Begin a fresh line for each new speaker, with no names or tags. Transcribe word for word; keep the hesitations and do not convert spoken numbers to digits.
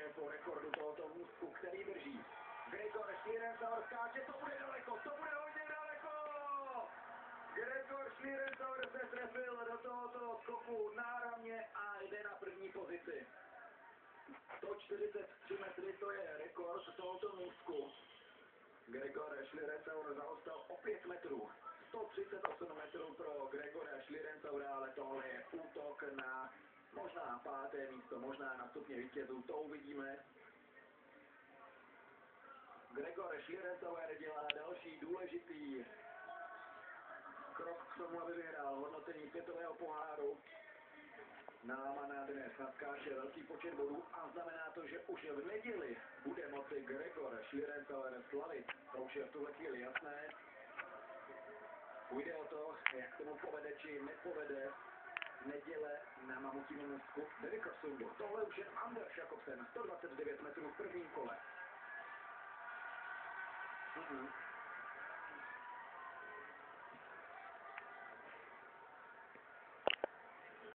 po rekordu tohoto můstku, který drží. Gregor Schlierenzauer skáče, to bude daleko, to bude hodně daleko! Gregor Schlierenzauer se trefil do tohoto skoku náramně a jde na první pozici. sto čtyřicet tři metry, to je rekord tohoto můstku. Gregor Schlierenzauer zaostal o pět metrů. sto třicet osm metrů pro Gregora Schlierenzaura, ale tohle je útok na možná páté místo, možná na stupně vítězů, to uvidíme. Gregor Schlierenzauer dělá další důležitý krok k tomu, aby vyhrál hodnocení světového poháru. Námana dnes naskáče velký počet bodů a znamená to, že už v neděli bude moci Gregor Schlierenzauer slavit. To už je v tuhle chvíli jasné. Půjde o to, jak tomu povede či nepovede neděle na Mamutím můstku ve Vikersundu. Tohle už je Anders Jakobsen, sto dvacet devět metrů v prvním kole. Mm-hmm.